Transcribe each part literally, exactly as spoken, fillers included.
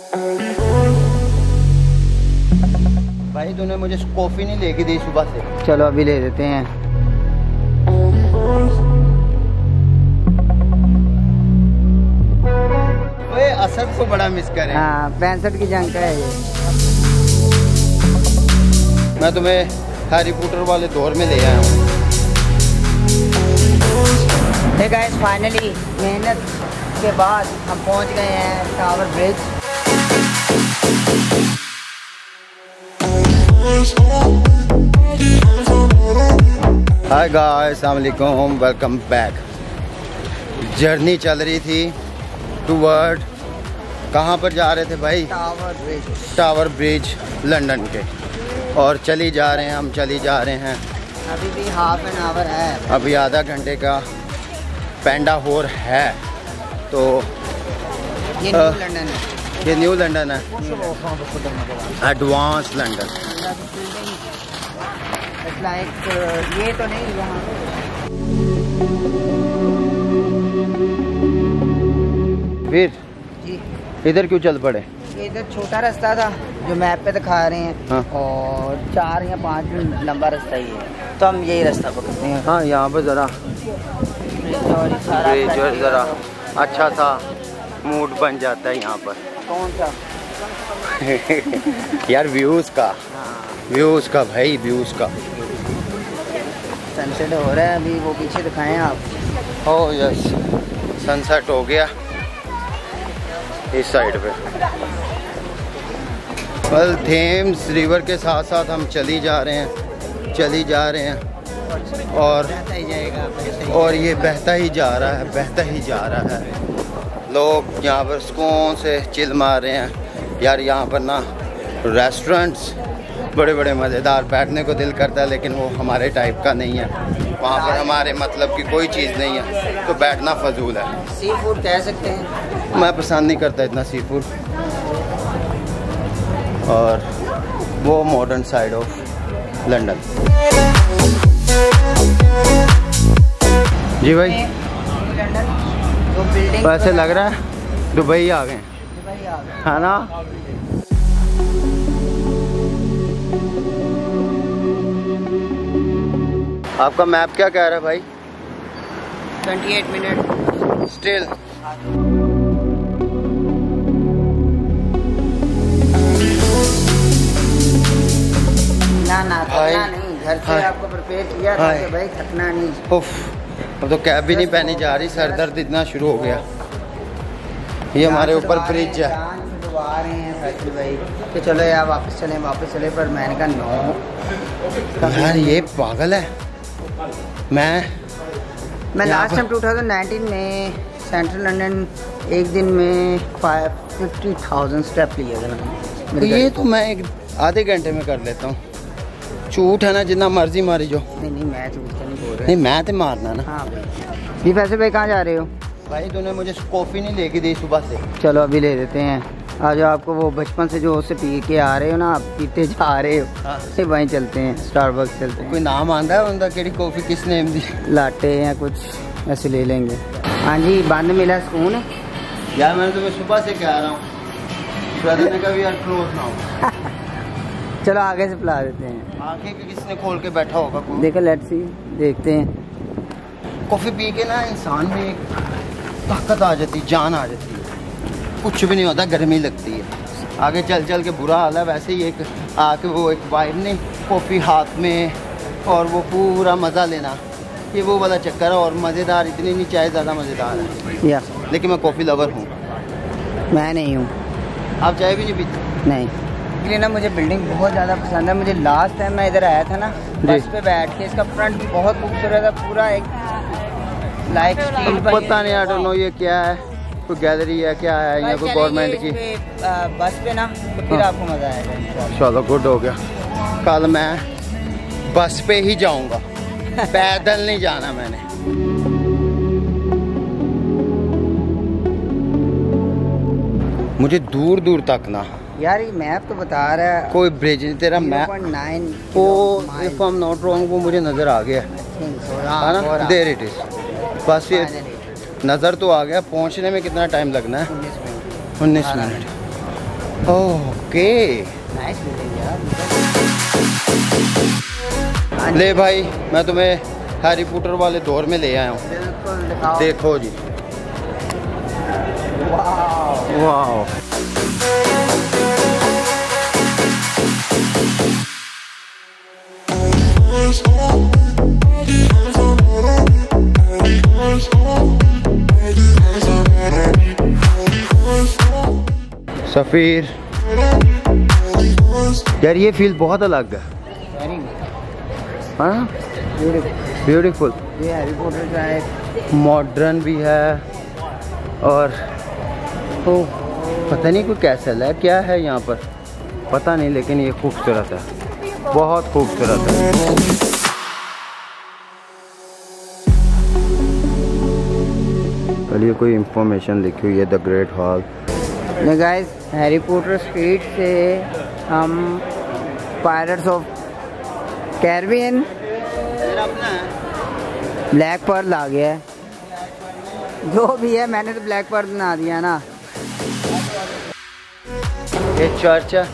भाई तूने मुझे कॉफी नहीं लेके दी सुबह से। चलो अभी ले देते हैं। ओए असद को बड़ा मिस करे। हाँ पैंसठ की जंग का है ये। मैं तुम्हें हैरी पॉटर वाले दौर में ले आया हूँ। हे गाइस फाइनली मेहनत के बाद हम पहुंच गए हैं टावर ब्रिज। हाय गाइस, अस्सलाम वालेकुम, वेलकम बैक। जर्नी चल रही थी टूवर्ड, कहाँ पर जा रहे थे भाई? Tower bridge. Tower bridge London के। और चली जा रहे हैं हम, चली जा रहे हैं। अभी भी हाफ एन आवर है। अभी आधा घंटे का पेंडा होर है। तो ये न्यू लंदन है। ये न्यू लंदन है, एडवांस लंदन। लाइक ये तो नहीं यहाँ फिर जी। इधर क्यों चल पड़े? ये इधर छोटा रास्ता था जो मैप पे दिखा रहे हैं। हाँ। और चार या पाँच मिनट लंबा रास्ता ही है, तो हम यही रास्ता पकड़ते हैं। हाँ, यहाँ पर ज़रा ज़रा अच्छा सा मूड बन जाता है यहाँ पर। कौन सा? यार व्यूज़ का, व्यूज़ का भाई, व्यूज़ का। सनसेट हो रहा है अभी, वो पीछे दिखाएं आप। ओह यस, सनसेट हो गया इस साइड पे। वेल थेम्स रिवर के साथ साथ हम चली जा रहे हैं, चली जा रहे हैं और बहता ही जाएगा, बहता ही और ये बहता ही जा रहा है, बहता ही जा रहा है। लोग यहाँ पर सुकून से चिल मार रहे हैं। यार यहाँ पर ना रेस्टोरेंट्स बड़े बड़े मज़ेदार, बैठने को दिल करता है, लेकिन वो हमारे टाइप का नहीं है। वहाँ पर हमारे मतलब की कोई चीज़ नहीं है, तो बैठना फजूल है। सी फूड कह सकते हैं। मैं पसंद नहीं करता इतना सी फूड। और वो मॉडर्न साइड ऑफ लंदन। जी भाई, लंदन जो बिल्डिंग ऐसे लग रहा है दुबई आ गए, दुबई आ गए। है ना? आपका मैप क्या कह रहा है भाई? अट्ठाईस मिनट स्टिल ना ना भाई, थकना नहीं, घर से हाय, आपको प्रिपेयर किया था हाय। कि भाई थकना नहीं। उफ, अब तो कैब भी नहीं पहनी जा रही, सर दर्द इतना शुरू हो गया। ये हमारे ऊपर ब्रिज है। आ रहे हैं फैसल भाई कि चलो यार वापस चलें वापस चलें, पर मैंने कहा नो यार ये पागल है। मैं मैं यहाँ लास्ट पर- टाइम टू थाउजेंड नाइनटीन में सेंट्रल लंदन एक दिन में फाइव फिफ्टी थाउजेंड स्टेप लिए थे तो मैंने। ये तो मैं एक आधे घंटे में कर लेता हूँ। झूठ है ना, जितना मर्जी मारी जो। नहीं नहीं मैं तो कुछ नहीं बोल रहा। नहीं मैं तो मारना ना। हाँ भाई। जी फैसल भाई कहाँ जा रहे हो? भाई तूने मुझे कॉफ़ी नहीं लेके दी सुबह से। चलो अभी ले देते हैं। आज आपको वो बचपन से जो उससे पी के आ रहे हो ना, आप पीते जा रहे हो, हाँ। वहीं चलते हैं, स्टारबक्स चलते हैं। कोई नाम आंदा है उनका, केड़ी कॉफ़ी किस नेम दी? लाटे या कुछ ऐसे ले लेंगे। हाँ जी, बंद मिला सुकून है। यार मैं तुम्हें सुबह से कह रहा हूँ, ब्रदर ने कभी यार क्लोज ना हो। चलो आगे से पिला देते हैं। आंखें के किसने खोल के बैठा होगा कोई? देखो लेट्स सी, देखते हैं। कॉफ़ी पी के ना इंसान में एक ताकत आ जाती, जान आ जाती है। कुछ भी नहीं होता, गर्मी लगती है। आगे चल चल के बुरा हाल है। वैसे ही एक आके वो एक वाइब ने कॉफ़ी हाथ में और वो पूरा मज़ा लेना, ये वो वाला चक्कर है। और मज़ेदार इतनी नहीं, चाय ज़्यादा मज़ेदार है। या लेकिन मैं कॉफ़ी लवर हूँ। मैं नहीं हूँ। आप चाय भी नहीं पीते? नहीं, इसलिए ना मुझे बिल्डिंग बहुत ज़्यादा पसंद है। मुझे लास्ट टाइम मैं इधर आया था ना, बस पे बैठ के, इसका फ्रंट बहुत खूबसूरत है, पूरा एक लाइक स्टील। पता नहीं, आई डोंट नो ये क्या है, कोई गैलरी है क्या है, या कोई गवर्नमेंट की? बस पे ना, तो फिर आपको मज़ा आएगा इंशाल्लाह। चलो गुड हो गया। कल मैं बस पे ही जाऊंगा, पैदल नहीं जाना मैंने। मुझे दूर दूर तक ना यार ये मैप तो बता रहा है कोई ब्रिज नहीं। तेरा मैप वो, if I am not wrong, वो मुझे नज़र आ गया है ना, देयर इट इज़। बस ये नज़र तो आ गया। पहुंचने में कितना टाइम लगना है? उन्नीस मिनट। ओके नाइस बिल्डिंग यार। ले भाई, मैं तुम्हें हैरी पॉटर वाले दौर में ले आया हूँ। बिल्कुल दिखाओ। देखो जी, वाह वाह। सफ़ीर यार, ये फील बहुत अलग है। हाँ, ब्यूटीफुल। ये हैरी पॉटर का एक मॉडर्न भी है और तो पता नहीं कोई कैसल है, क्या है यहाँ पर पता नहीं, लेकिन ये खूबसूरत है, बहुत खूबसूरत है। चलिए, कोई इंफॉर्मेशन लिखी हुई है, the great hall. Guys, Harry Potter street से हम Pirates of Caribbean Black Pearl आ गया है। जो भी है, मैंने तो ब्लैक पर्ल बना दिया ना। ये चर्च है,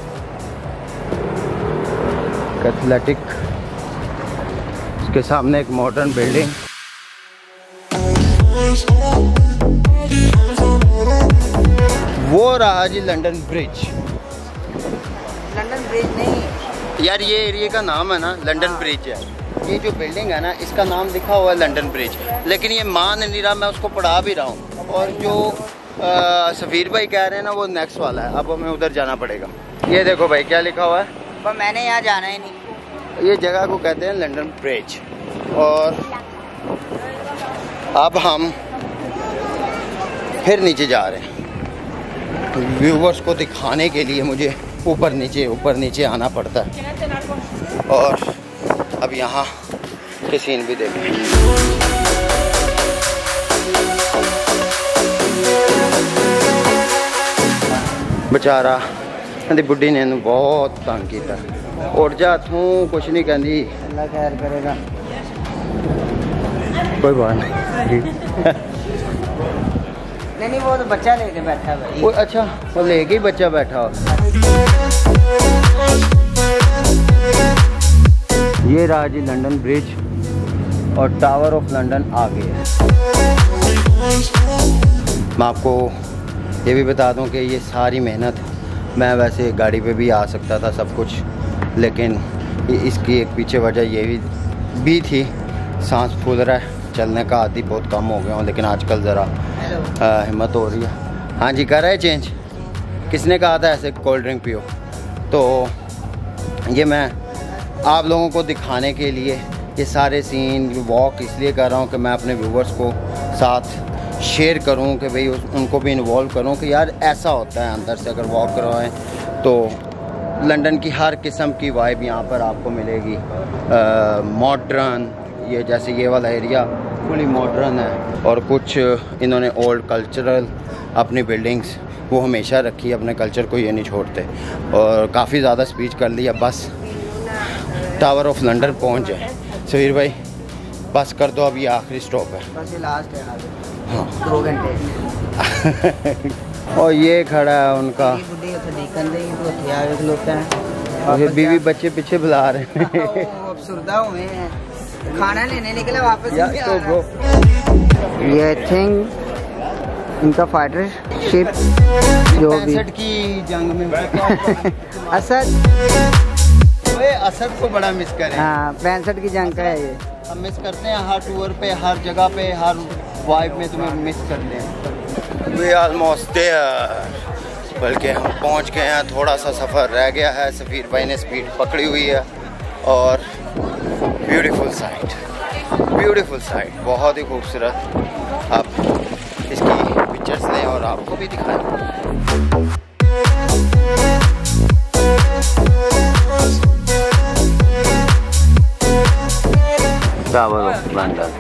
कैथोलिक, उसके सामने एक मॉडर्न बिल्डिंग। वो रहा जी लंदन ब्रिज। लंदन ब्रिज नहीं यार, ये एरिया का नाम है ना, लंदन हाँ। ब्रिज है। ये जो बिल्डिंग है ना, इसका नाम लिखा हुआ है लंदन ब्रिज, लेकिन ये मान नहीं रहा, मैं उसको पढ़ा भी रहा हूँ। और जो सफ़ीर भाई कह रहे हैं ना, वो नेक्स्ट वाला है, अब हमें उधर जाना पड़ेगा। ये देखो भाई, क्या लिखा हुआ है, पर मैंने यहाँ जाना ही नहीं। ये जगह को कहते हैं लंदन ब्रिज। और अब हम फिर नीचे जा रहे हैं। व्यूवर्स को दिखाने के लिए मुझे ऊपर नीचे ऊपर नीचे आना पड़ता है। और अब यहाँ के सीन भी देखें। बेचारा कहती बुढ़ी ने बहुत तंग किया। उठ जा तू, कुछ नहीं कहती। अल्लाह खैर करेगा। कोई बात नहीं। नहीं नहीं, वो तो बच्चा लेके बैठा है भाई। वो अच्छा, वो लेके ही बच्चा बैठा हो। ये रहा जी लंदन ब्रिज और टावर ऑफ लंदन आ गए। मैं आपको ये भी बता दूं कि ये सारी मेहनत, मैं वैसे गाड़ी पे भी आ सकता था सब कुछ, लेकिन इसकी एक पीछे वजह ये भी, भी थी, सांस फूल रहा है, चलने का आदि बहुत कम हो गया हूँ, लेकिन आजकल ज़रा हिम्मत हो रही है। हाँ जी, कर रहे चेंज। किसने कहा था ऐसे कोल्ड ड्रिंक पियो? तो ये मैं आप लोगों को दिखाने के लिए ये सारे सीन वॉक इसलिए कर रहा हूँ कि मैं अपने व्यूवर्स को साथ शेयर करूँ, कि भाई उनको भी इन्वॉल्व करूँ कि यार ऐसा होता है अंदर से। अगर वॉक कर रहे हैं तो लंदन की हर किस्म की वाइब यहाँ पर आपको मिलेगी। मॉडर्न, ये जैसे ये वाला एरिया फुली मॉडर्न है, और कुछ इन्होंने ओल्ड कल्चरल अपनी बिल्डिंग्स वो हमेशा रखी है, अपने कल्चर को ये नहीं छोड़ते। और काफ़ी ज़्यादा स्पीच कर लिया, बस टावर ऑफ लंदन पहुँच जाए। सहीर भाई बस कर दो, अभी आखिरी स्टॉप है। बस ये लास्ट है। हाँ, दो घंटे। और ये खड़ा है उनका, बुढ़ी तो ये बीवी बच्चे पीछे बुला रहे हैं। अफसरदा हुए हैं, खाना लेने निकले वापस या नहीं तो आ ब्रो, रहा। ये थिंग इनका फाइटर शिप जो भी पैंसठ की जंग में असद, ओए असद को बड़ा मिस करें। हाँ पैंसठ की जंग का है ये। हम मिस करते हैं हर टूर पे, हर जगह पे, हर वाइब में तुम्हें मिस करते हैं। वी ऑलमोस्ट देयर, बल्कि हम पहुंच गए हैं। थोड़ा सा सफ़र रह गया है। सफ़ीर भाई ने स्पीड पकड़ी हुई है और ब्यूटीफुल साइट, ब्यूटीफुल साइट, बहुत ही खूबसूरत। आप इसकी पिक्चर्स लें और आपको भी दिखाएं। Tower of London.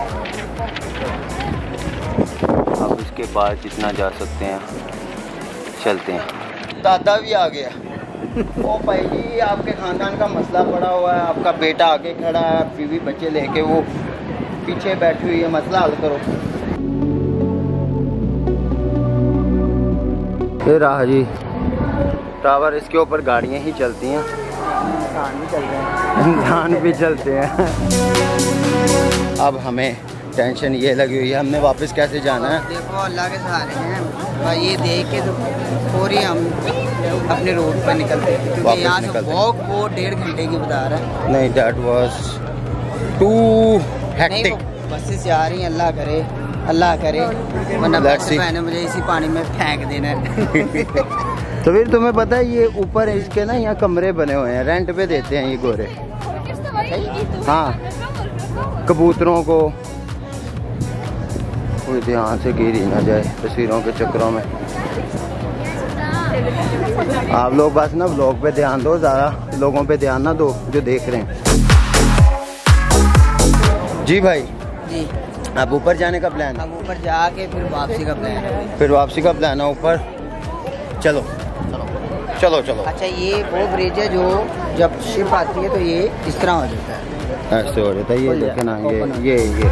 अब इसके बाद जितना जा सकते हैं चलते हैं। दादा भी आ गया। ओ भाई जी, आपके खानदान का मसला पड़ा हुआ है, आपका बेटा आगे खड़ा है, बीवी बच्चे लेके वो पीछे बैठी हुई है, मसला हल करो। ये रहा जी टावर, इसके ऊपर गाड़ियाँ ही चलती हैं, इंसान भी चल रहे हैं, इंसान भी चलते हैं। अब हमें टेंशन ये लगी हुई है, हमने वापस कैसे जाना है। देखो अल्लाह के सहारे हैं भाई, ये देख के तो पूरी हम अपने रोड पर निकलते हैं, क्योंकि यहाँ से वॉक वो डेढ़ घंटे की बता रहा है। नहीं, that was too hectic. Buses जा रही हैं, अल्लाह करे अल्लाह करे, वरना बस मैंने मुझे इसी पानी में फेंक देना है। तो फिर तुम्हें पता है ये ऊपर इसके ना यहाँ कमरे बने हुए हैं, रेंट पे देते हैं ये गोरे। हाँ, कबूतरों को कोई ध्यान से गिर ही ना जाए तस्वीरों के चक्करों में। आप लोग बस ना व्लॉग पे ध्यान दो, ज़्यादा लोगों पे ध्यान ना दो जो देख रहे हैं। जी भाई जी, अब ऊपर जाने का प्लान है? अब ऊपर जाके फिर वापसी का प्लान है। फिर वापसी का प्लान है ऊपर। चलो चलो चलो। अच्छा, ये वो ब्रिज है जो जब शिप आती है तो ये इस तरह हो जाता है, ऐसे हो जाता है। ये देखे ना, ये ये ये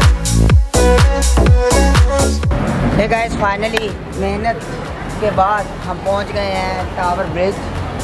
हे गाइस, फाइनली मेहनत के बाद हम पहुंच गए हैं टावर ब्रिज।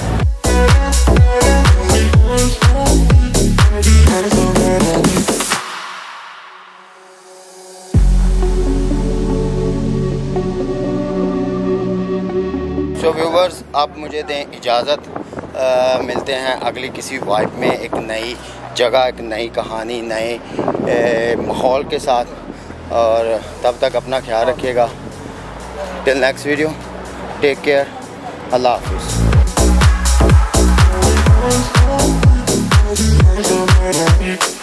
सो व्यूवर्स, आप मुझे दें इजाज़त, मिलते हैं अगली किसी वाइब में, एक नई जगह, एक नई कहानी, नए माहौल के साथ। और तब तक अपना ख्याल रखिएगा। Till next video, take care, अल्लाह हाफिज़।